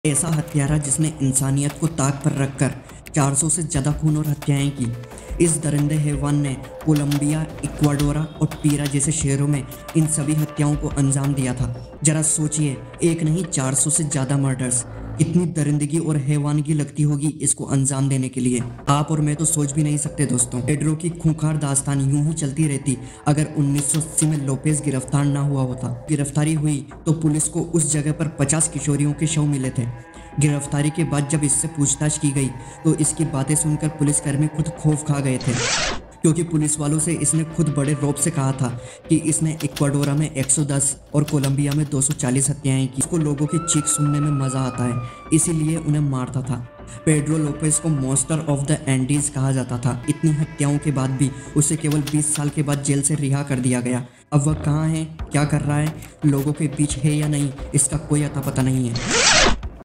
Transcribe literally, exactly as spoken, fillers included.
ऐसा हत्यारा जिसने इंसानियत को ताक पर रखकर चार सौ से ज़्यादा खून और हत्याएं की। इस दरिंदे हैवान ने कोलंबिया, इक्वाडोरा और पीरा जैसे शहरों में इन सभी हत्याओं को अंजाम दिया था। जरा सोचिए, एक नहीं चार सौ से ज़्यादा मर्डर्स। कितनी दरिंदगी और हैवानगी लगती होगी इसको अंजाम देने के लिए। आप और मैं तो सोच भी नहीं सकते दोस्तों। पेड्रो की खूंखार दास्तान यूं ही चलती रहती अगर उन्नीस सौ अस्सी में लोपेज गिरफ्तार ना हुआ होता। गिरफ्तारी हुई तो पुलिस को उस जगह पर पचास किशोरियों के शव मिले थे। गिरफ्तारी के बाद जब इससे पूछताछ की गई तो इसकी बातें सुनकर पुलिसकर्मी खुद खौफ खा गए थे, क्योंकि पुलिस वालों से इसने खुद बड़े रौब से कहा था कि इसने इक्वाडोरा में एक सौ दस और कोलंबिया में दो सौ चालीस हत्याएं की। इसको लोगों की चीख सुनने में मजा आता है, इसीलिए उन्हें मारता था। पेड्रो लोपेज को मॉन्स्टर ऑफ द एंडीज कहा जाता था। इतनी हत्याओं के बाद भी उसे केवल बीस साल के बाद जेल से रिहा कर दिया गया। अब वह कहाँ है, क्या कर रहा है, लोगों के बीच है या नहीं, इसका कोई अता पता नहीं है।